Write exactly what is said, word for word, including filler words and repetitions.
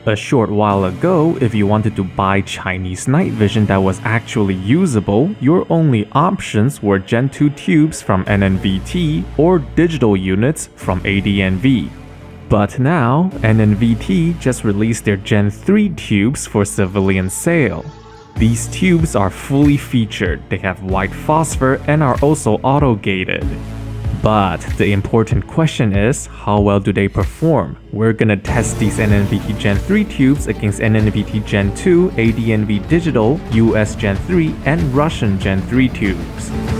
A short while ago, if you wanted to buy Chinese night vision that was actually usable, your only options were Gen two tubes from N N V T or digital units from A D N V. But now, N N V T just released their Gen three tubes for civilian sale. These tubes are fully featured, they have white phosphor and are also auto-gated. But the important question is, how well do they perform? We're gonna test these N N V T Gen three tubes against N N V T Gen two, A D N V Digital, U S Gen three, and Russian Gen three tubes.